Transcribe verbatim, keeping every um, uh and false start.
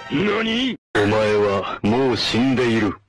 何？ お前はもう死んでいる。